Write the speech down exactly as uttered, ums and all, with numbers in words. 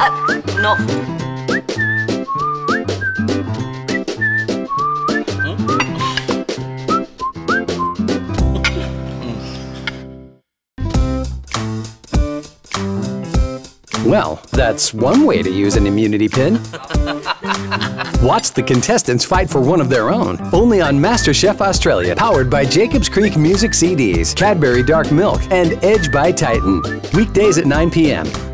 that? No. Well, that's one way to use an immunity pin. Watch the contestants fight for one of their own. Only on MasterChef Australia, powered by Jacobs Creek Music C Ds, Cadbury Dark Milk, and Edge by Titan. Weekdays at nine p m